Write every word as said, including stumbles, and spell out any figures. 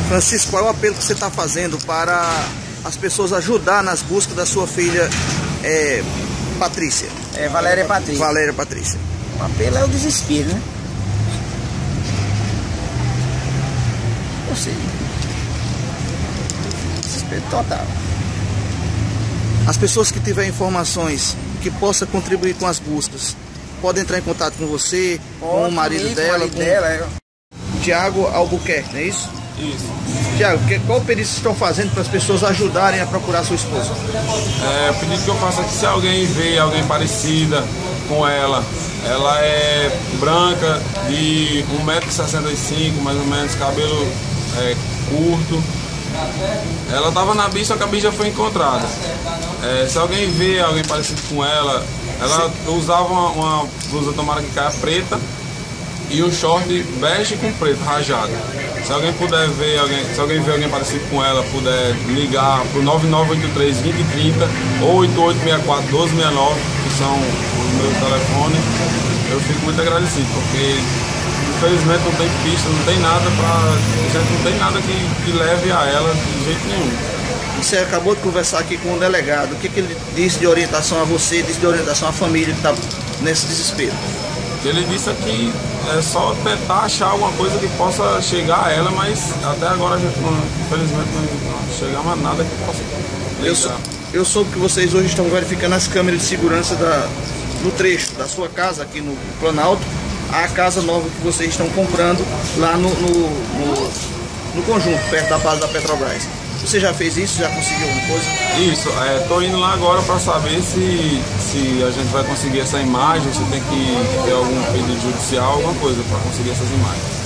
Francisco, qual é o apelo que você está fazendo para as pessoas ajudar nas buscas da sua filha é, Patrícia? É, Valéria Patrícia. Valéria Patrícia. O apelo é o desespero, né? Eu sei. Desespero total. As pessoas que tiverem informações que possam contribuir com as buscas, podem entrar em contato com você, Pode, com o marido comigo, dela, marido com dela, é. Tiago Albuquerque, não é isso? Isso. Tiago, qual pedido vocês estão fazendo para as pessoas ajudarem a procurar sua esposa? É, o pedido que eu faço é que se alguém vê alguém parecida com ela, ela é branca, de um metro e sessenta e cinco, mais ou menos, cabelo é, curto. Ela estava na bicha, só que a bicha foi encontrada. É, se alguém vê alguém parecido com ela, ela Sim. usava uma, uma blusa, tomara que caia, preta, e um short bege com preto, rajado. Se alguém puder ver, alguém, se alguém ver alguém parecido com ela, puder ligar para o nove nove oito três, dois zero três zero ou oito oito seis quatro, um dois seis nove, que são os meus telefones, eu fico muito agradecido, porque infelizmente não tem pista, não tem nada para. A gente não tem nada que, que leve a ela de jeito nenhum. Você acabou de conversar aqui com o delegado, o que, que ele disse de orientação a você, disse de orientação à família que está nesse desespero? Ele disse que é só tentar achar alguma coisa que possa chegar a ela, mas até agora a gente não, infelizmente não chegamos a nada que possa ligar. Eu, sou, eu soube que vocês hoje estão verificando as câmeras de segurança da, no trecho da sua casa aqui no Planalto, a casa nova que vocês estão comprando lá no, no, no, no conjunto, perto da base da Petrobras. Você já fez isso? Já conseguiu alguma coisa? Isso, é, tô indo lá agora para saber se, se a gente vai conseguir essa imagem, se tem que ter algum pedido judicial, alguma coisa para conseguir essas imagens.